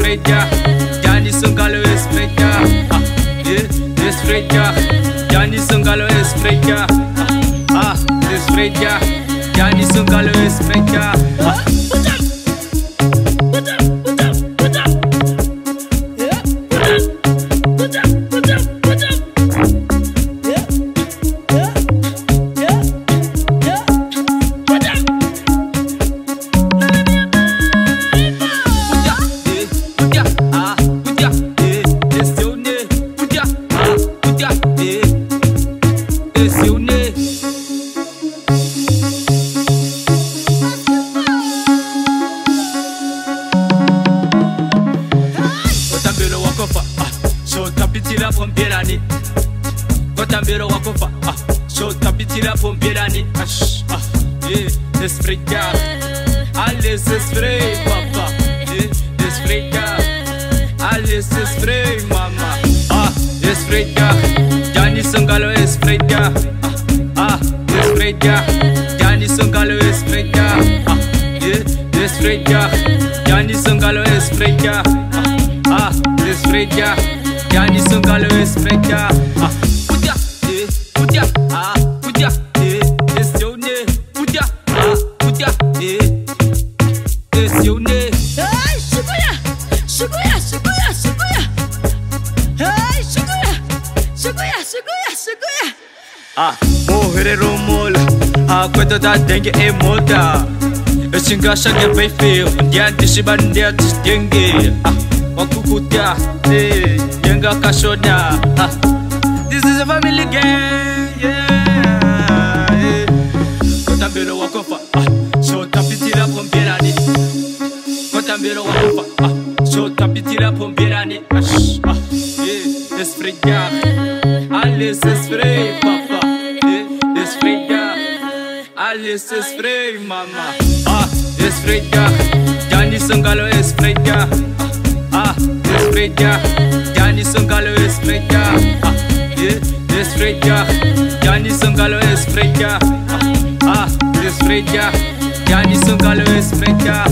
esfreita, Jani Sungalo esfreita, esfreita, Jani Sungalo esfreita, esfreita, Jani Sungalo esfreita. Tapitira pompierani, Cotambero wakofa, so tapitira pompierani, esfreita, alles esfrei, papa, esfreita, alles esfrei, mama, esfreita, Jani Sungalo esfreita, esfreita, Jani Sungalo esfreita, esfreita, Jani Sungalo esfreita, esfreita, Jani Sungalo esfreita. Pudia, pudia, pudia, essione, pudia, pudia, essione. Ai, Shibuya, Shibuya, Shibuya, Shibuya. Ai, Shibuya, Shibuya, Shibuya, Shibuya. Morrerão mola, coisa da dengue é molda. Eu xingaxa que é bem feio, diante de bandeira de dengue. Wakukuta, yenga kashoda. This is a family game, yeah. Cotambero wakofa, so tapitira pompierani. Cotambero wakofa, so tapitira pompierani. Esfreita, alles esfrei, papa. Esfreita, alles esfrei, mama. Esfreita, Jani Sungalo esfreita. Esfreita, Jani Sungalo esfreita, esfreita, Jani Sungalo esfreita, esfreita, Jani Sungalo esfreita.